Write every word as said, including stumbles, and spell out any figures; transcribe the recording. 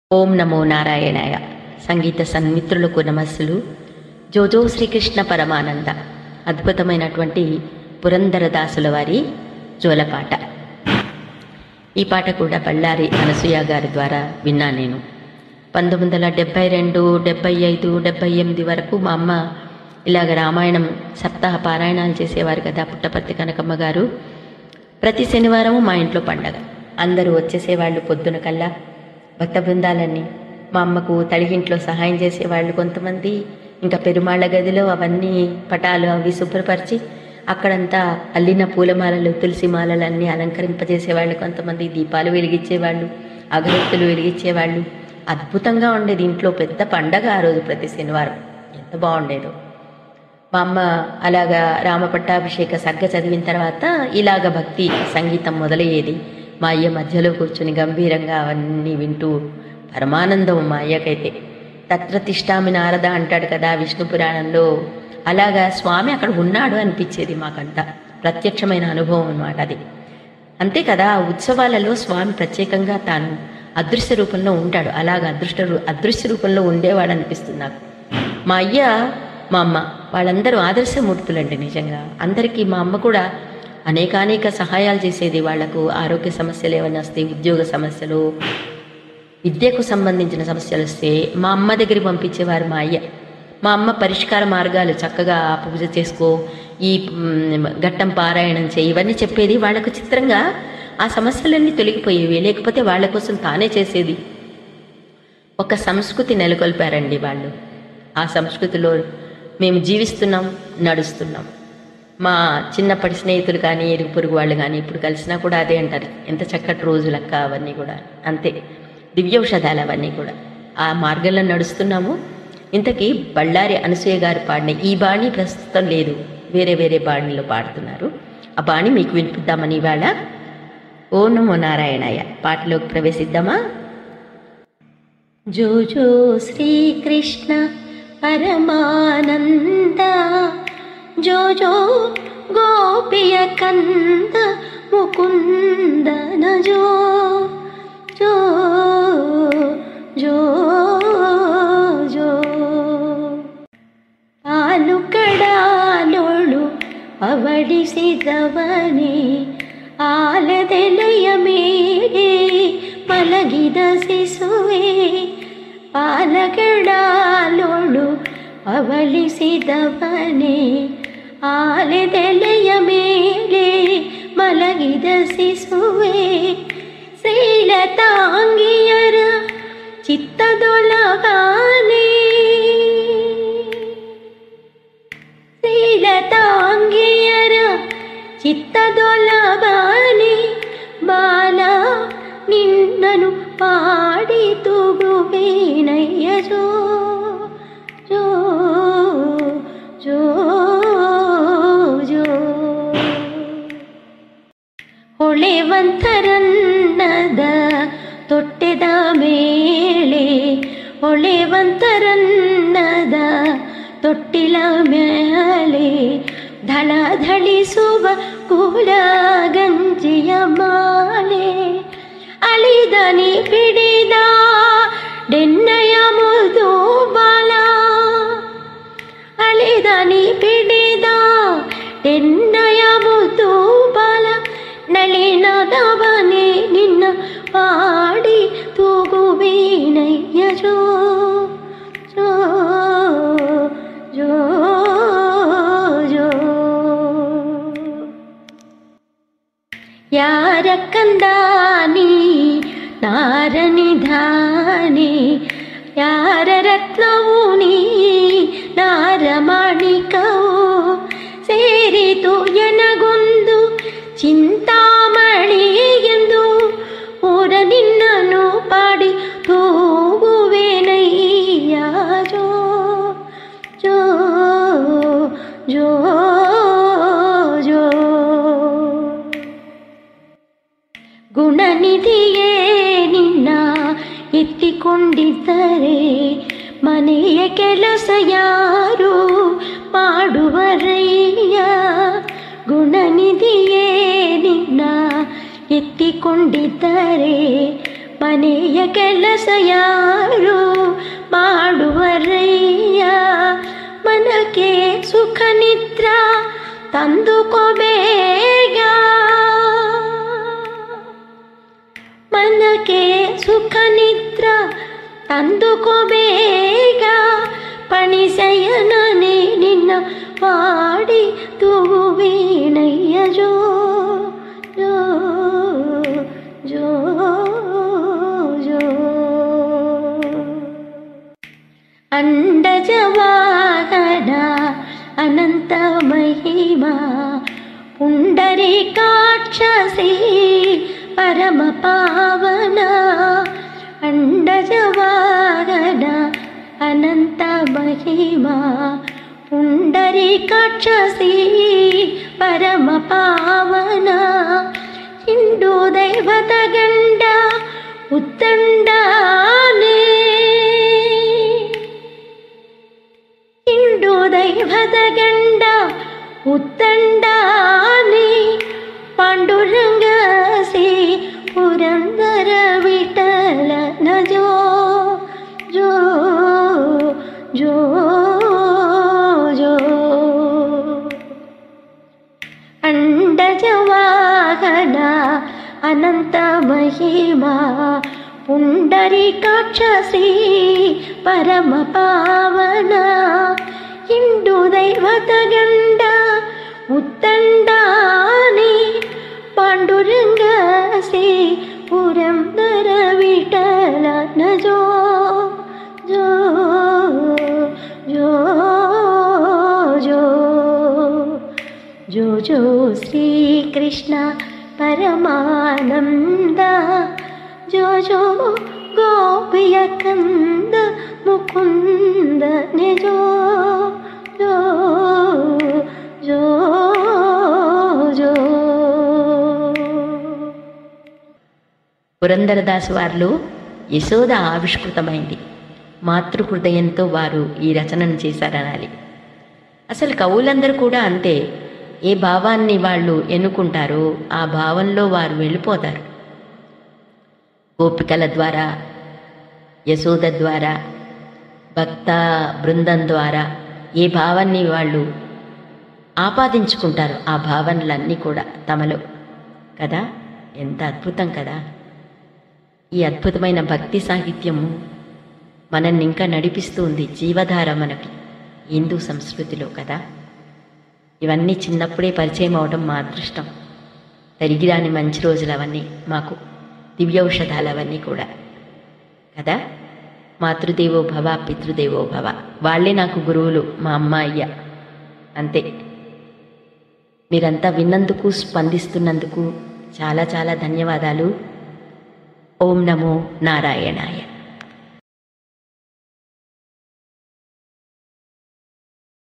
ఓం నమో నారాయణాయ. సంగీత సన్మిత్రులకు నమస్సులు. జోజో శ్రీకృష్ణ పరమానంద అద్భుతమైనటువంటి పురందరదాసుల వారి జోలపాట. ఈ పాట కూడా బళ్ళారి అనసూయ గారి ద్వారా విన్నా నేను. పంతొమ్మిది వందల డెబ్బై రెండు డెబ్బై ఐదు డెబ్బై ఎనిమిది వరకు మా అమ్మ ఇలాగ రామాయణం సప్తాహ పారాయణాలు చేసేవారు కదా. పుట్టపర్తి కనకమ్మ గారు ప్రతి శనివారము మా ఇంట్లో పండగ. అందరూ వచ్చేసేవాళ్ళు పొద్దున కల్లా. భక్త బృందాలన్నీ మా అమ్మకు తడిగింట్లో సహాయం చేసేవాళ్ళు కొంతమంది. ఇంకా పెరుమాళ్ళ గదిలో అవన్నీ పటాలు అవి శుభ్రపరిచి అక్కడంతా అల్లిన పూలమాలలు తులసి మాలలన్నీ అలంకరింపజేసేవాళ్ళు కొంతమంది. దీపాలు వెలిగించేవాళ్ళు, అగరత్తులు వెలిగించేవాళ్ళు. అద్భుతంగా ఉండేది ఇంట్లో. పెద్ద పండగ ఆ రోజు ప్రతి శనివారం. ఎంత బాగుండేదో. మా అమ్మ అలాగా రామపట్టాభిషేక సర్గ చదివిన తర్వాత ఇలాగ భక్తి సంగీతం మొదలయ్యేది. మా అయ్య మధ్యలో కూర్చుని గంభీరంగా అవన్నీ వింటూ పరమానందం మా అయ్యకైతే. తత్ర తిష్టామి నారద అంటాడు కదా విష్ణు పురాణంలో. అలాగా స్వామి అక్కడ ఉన్నాడు అనిపించేది మాకంతా. ప్రత్యక్షమైన అనుభవం అన్నమాట అది. అంతే కదా, ఉత్సవాలలో స్వామి ప్రత్యేకంగా తాను అదృశ్య రూపంలో ఉంటాడు. అలాగ అదృష్ట అదృశ్య రూపంలో ఉండేవాడు అనిపిస్తుంది నాకు. మా అయ్య మా అమ్మ వాళ్ళందరూ ఆదర్శమూర్తులండి నిజంగా. అందరికీ మా అమ్మ కూడా అనేకానేక సహాయాలు చేసేది. వాళ్లకు ఆరోగ్య సమస్యలు ఏమైనా వస్తే, ఉద్యోగ సమస్యలు, విద్యకు సంబంధించిన సమస్యలు వస్తే మా అమ్మ దగ్గరికి పంపించేవారు మా అయ్య. మా అమ్మ పరిష్కార మార్గాలు చక్కగా పూజ చేసుకో, ఈ ఘట్టం పారాయణం చేయి, ఇవన్నీ చెప్పేది. వాళ్లకు చిత్రంగా ఆ సమస్యలన్నీ తొలగిపోయేవి. లేకపోతే వాళ్ళ కోసం తానే చేసేది. ఒక సంస్కృతి నెలకొల్పారండి వాళ్ళు. ఆ సంస్కృతిలో మేము జీవిస్తున్నాం, నడుస్తున్నాం. మా చిన్నప్పటి స్నేహితులు కానీ ఇరుగు పొరుగు వాళ్ళు కానీ ఇప్పుడు కలిసినా కూడా అదే అంటారు, ఎంత చక్కటి రోజులక్క అవన్నీ కూడా. అంతే దివ్యౌషధాలు అవన్నీ కూడా. ఆ మార్గంలో నడుస్తున్నాము. ఇంతకీ బళ్ళారి అనసూయ గారు పాడిన ఈ బాణి ప్రస్తుతం లేదు, వేరే వేరే బాణిలో పాడుతున్నారు. ఆ బాణి మీకు వినిపిద్దామని ఇవాళ. ఓం నమో నారాయణాయ. పాటలోకి ప్రవేశిద్దామా. జో జో శ్రీకృష్ణ పరమానంద, జో జో గోపియ కంద ముకుందన, జో జో జో జో ಪಾಲುಕಡಾಲೋಳು ಅವಡಿಸಿದವನೇ, ಆಲದೆಲೆಯ ಮೇಲೆ ಮಲಗಿದ ಶಿಶುವೆ. ಪಾಲುಕಡಾಲೋಳು ಅವಳಿಸಿದವನೇ, ಆಲದೆಲೆಯ ಮೇಲೆ ಮಲಗಿದ ಶಿಶುವೆ. ಶ್ರೀಲತಾಂಗಿಯರ ಚಿತ್ತದೊಳಗಾನೆ, ಶ್ರೀಲತಾಂಗಿಯರ ಚಿತ್ತದೊಳಗಾನೆ, ಬಾಲ ನಿನ್ನನು ಪಾಡಿ ತೂಗುವೇನಯ್ಯ. ಜೋ ಜೋ ಜೋ ಜೋ ಹೊಳೆವಂತರನ್ನದ ತೊಟ್ಟೆದ ಮೇಲೆ, ಹೊಳೆವಂತರನ್ನದ ತೊಟ್ಟಿಲ ಮೇಲೆ, ಧಳಧಳಿಸುವ ಕೂಲ ಗಂಜಿಯ ಮಾಲೆ. ಅಳಿದನಿ ಪಿಡಿದ ಡೆನ್ನಯ ಮುದು ಬಾಲ, ಅಳಿದನಿ ಪಿಡಿದ ಡೆನ್ನಯ ಮುದು ಬಾಲ. ನಳಿನದವನೇ ನಿನ್ನ ಪಾಡಿ ತೂಗುವೇನಯ್ಯ. ಜೋ ಜೋ ಜೋ ಜೋ ಯಾರ ಕಂದಾನಿ ನಾರನಿಧಾನೆ, ಯಾರ ರತ್ನವು ನೀ ನಾರಮಾಣಿಕವು. ಸೇರಿತು ಎನಗೊಂದು ಚಿಂತಾಮಣಿ ಎಂದು, ಊರ ನಿನ್ನನು ಪಾಡಿ ತೂಗುವೇನಯ್ಯ. ಜೋ ಜೋ ಜೋ ಜೋ ಗುಣನಿಧಿಯೇ ನಿನ್ನ ಎತ್ತಿಕೊಂಡಿದ್ದರೆ, ಮನೆಯ ಕೆಲಸ ಯಾರು ಮಾಡುವರಯ್ಯ. ಗುಣನಿಧಿಯೇ ನಿನ್ನ ಎತ್ತಿಕೊಂಡಿದ್ದರೆ, ಮನೆಯ ಕೆಲಸ ಯಾರು ಮಾಡುವರಯ್ಯ ಮನಕ್ಕೆ ಸುಖ ನಿದ್ರ ತಂದುಕೋಬೇಗ ಮನಕ್ಕೆ ಸುಖ ನಿದ್ರ ತಂದುಕೋಬೇಗ ಪಣಿಸಯನನೇ ನಿನ್ನ ಪಾಡಿ ತೂವೀಣಯ್ಯ ಜೋ ಜೋ ಜೋ ಜೋ ಅಂಡಜವಾಹನ ಅನಂತ ಮಹಿಮಾ ಪುಂಡರೀಕಾಕ್ಷಸಿ ಪರಮ ಪಾವನ ಅಂಡಜವಾಹನ ಅನಂತ ಮಹಿಮಾ ಪುಂಡರೀಕಾಕ್ಷಸಿ ಪರಮ ಪಾವನ ಹಿಂದೂ ದೈವದ ಗಂಡ ಉತ್ತಂಡಾನೇ ಹಿಂದೂ ದೈವದ ಗಂಡ ಉತ್ತಂಡಾನೇ ಪಾಂಡುರಂಗಸಿ ಪುರಂದರ ವಿಠಲನ ಜೋ ಜೋ ಜೋ ಜೋ ಅಂಡಜವಾಹನ ಅನಂತ ಮಹಿಮಾ ಪುಂಡರೀಕಾಕ್ಷಸಿ ಪರಮ ಪಾವನ ಹಿಂದೂ ದೈವದ ಗಂಡ ಉತ್ತಂಡಾನೇ ಪಾಂಡುರಂಗಸಿ ಪುರಂದರ ವಿಠಲನ ಜೋ ಜೋ ಜೋ ಜೋ ಜೋ ಜೋ ಶ್ರೀ ಕೃಷ್ಣ ಪರಮಾನಂದ ಜೋ ಜೋ ಗೋಪಿಯ ಕಂದ ಮುಕುಂದ ನೆ ಜೋ ಜೋ జో జో. పురందరదాసు వారిలో యశోద ఆవిష్కృతమైంది. మాతృహృదయంతో వారు ఈ రచనను చేశారనాలి. అసలు కవులందరూ కూడా అంతే. ఏ భావాన్ని వాళ్ళు ఎన్నుకుంటారో ఆ భావంలో వారు వెళ్ళిపోతారు. గోపికల ద్వారా, యశోద ద్వారా, భక్త బృందం ద్వారా ఏ భావాన్ని వాళ్ళు ఆపాదించుకుంటారు. ఆ భావనలన్నీ కూడా తమలో కదా. ఎంత అద్భుతం కదా. ఈ అద్భుతమైన భక్తి సాహిత్యము మనల్ని ఇంకా నడిపిస్తూ ఉంది. జీవధార మనకి హిందూ సంస్కృతిలో కదా. ఇవన్నీ చిన్నప్పుడే పరిచయం అవడం మా అదృష్టం. తరిగిరాని మంచి రోజులు అవన్నీ మాకు, దివ్యౌషధాలు అవన్నీ కూడా కదా. మాతృదేవో భవ, పితృదేవో భవ. వాళ్ళే నాకు గురువులు, మా అమ్మ అయ్య. అంతే. మీరంతా విన్నందుకు, స్పందిస్తున్నందుకు చాలా చాలా ధన్యవాదాలు. ఓం నమో నారాయణాయ.